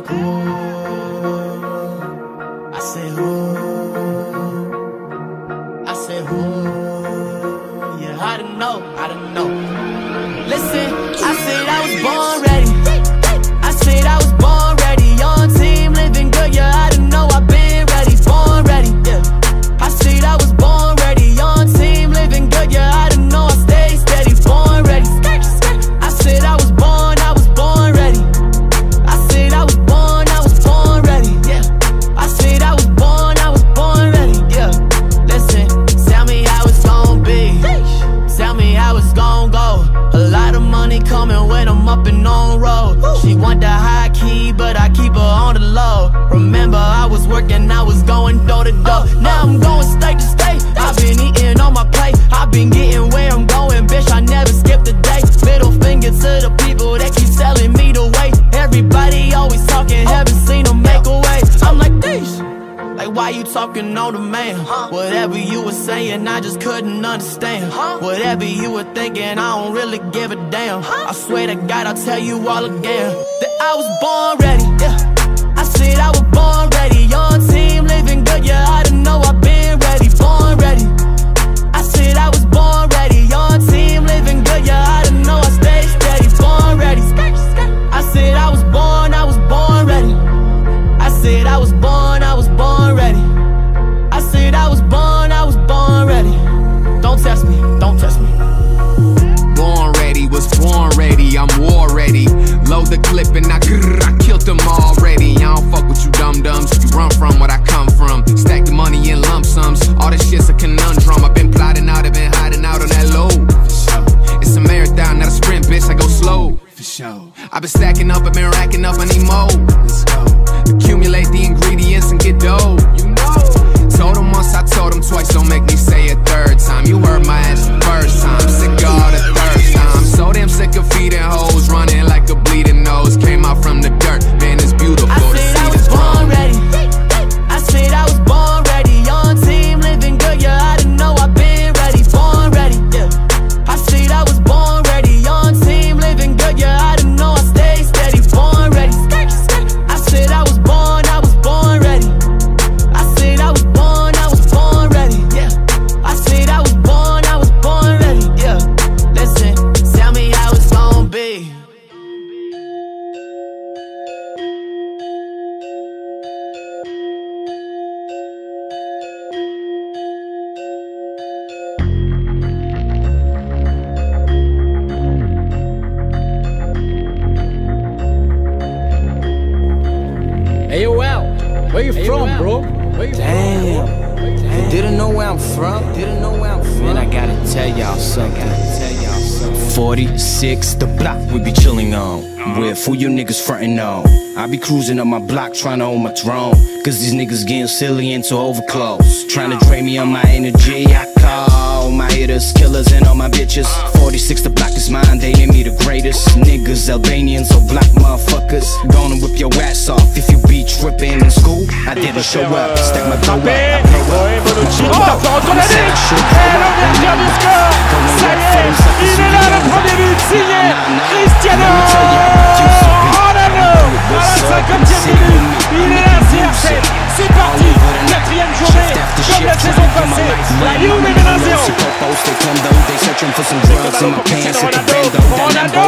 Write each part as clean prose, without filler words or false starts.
like, ooh. I said, ooh. I said, ooh. Yeah, I didn't know, I didn't know. Listen, I said I was born ready. I said I was born ready. Young team, living good, yeah, I didn't know I've been ready. Born ready, yeah. I said I was born ready. Young team, living good, yeah, I didn't know I stayed steady. Born ready. I said I was born ready. I said I was born ready, yeah. I said I was born ready, yeah. Listen, tell me how it's gon' be. Tell me how it's gon' go. A lot of money coming when I'm up and on road. She want the high key, but I keep her on the low. Remember, I was working, I was going door to door. Now I'm going state to state. I've been eating on my plate. I've been getting where I'm going, bitch, I never skipped a day. Middle finger to the people that keep telling me to wait. Everybody always talking, haven't seen them make a way. I'm like, this. Like, why you talking on the man? Whatever you were saying, I just couldn't understand. Whatever you were thinking, I don't really give a damn. I swear to God, I'll tell you all again that I was born ready, yeah. I said I was born ready. Young team, living good, yeah, I didn't know I've been ready. Born ready. I said I was born ready. Young team, living good, yeah, I didn't know I stayed steady. Born ready. I said I was born ready. I said I was born ready. I said I was born ready. Don't test me, don't test me. Born ready, was born ready, I'm war ready. Load the clip and I killed them already. I don't fuck with you dum-dums, you run from what I come from. Stack the money in lump sums, all this shit's a conundrum. I've been plotting out, I've been hiding out on that low. It's a marathon, not a sprint, bitch, I go slow. I've been stacking up, I've been racking up, I need more. Let's go. Accumulate the ingredients and get dough. You know. Told him once, I told him twice, don't make me say it third time. You heard my ass the first time, sick of all the third time. So damn sick of feeding hoes, running like a bleeding nose. Came out from the dirt, man, it's beautiful to see this born ready. I said I was born ready. Young team, living good, yeah, I didn't know I've been ready. Born ready, yeah. I said I was born ready. Young team, living good, yeah, I didn't know I stayed steady. Born ready. I said I was born ready. I said I was born ready, yeah. I said I was born ready, yeah. Listen, tell me how it's gon' be. Hey, yo, Al, where you from, bro? Damn. You didn't know where I'm from? Man, I gotta tell y'all something. 46, the block we be chilling on. With who you niggas frontin' on. I be cruising up my block trying to own my throne. Cause these niggas getting silly into overclose. Trying to drain me on my energy. I call my hitters, killers, and all my bitches. 46, the block is mine, they hear me the greatest. Niggas, Albanians, or black motherfuckers. Gonna whip your ass off if you be trippin' in school. I didn't show up, stack my dough up, I blow up. Il est là, le premier but signé Cristiano Ronaldo à la 50e minute. Il est là, CR7. C'est parti, 4e journée, comme la saison passée. La Juve mène 1-0. Ronaldo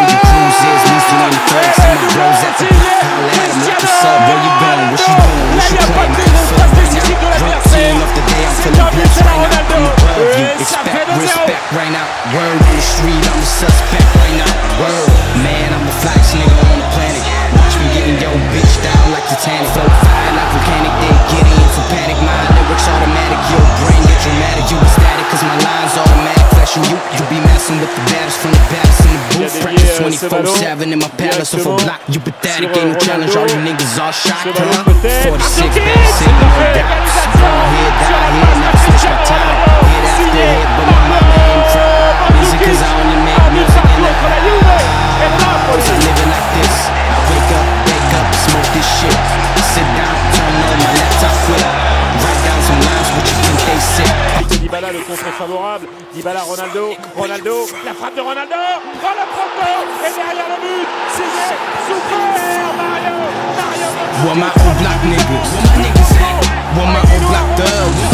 là, il n'y a pas de grosse passe décisive de l'adversaire. C'est un but à Ronaldo. Et ça fait 2-0. Right now, word on the street, I'm a suspect right now. Word, man, I'm the flyest nigga on the planet. Watch me getting yo bitch down like Titanic. Flow fire like volcanic, they getting into panic. My lyrics automatic, your brain get dramatic. You ecstatic, cause my lines automatic. Flashing you, you be messing with the baddest from the baddest in the booth. Practice 24/7 in my palace, so for block, you pathetic. Ain't no challenge, all you niggas all shot. 46, bad sick, no doubt. Born here, die here, now switch my time. Hit after hit, but my mama ain't proud. Music is I only make music in the house. I'm living like this. I wake up, smoke this shit. Sit down, turn on my laptop, quit. Write down some lines, what you think they say. Dybala, le contre est favorable. Dybala, Ronaldo, la frappe de Ronaldo. Oh, la frappe et derrière le but, c'est super Mario Where my old block niggas? Where my niggas at? Where my old block thugs?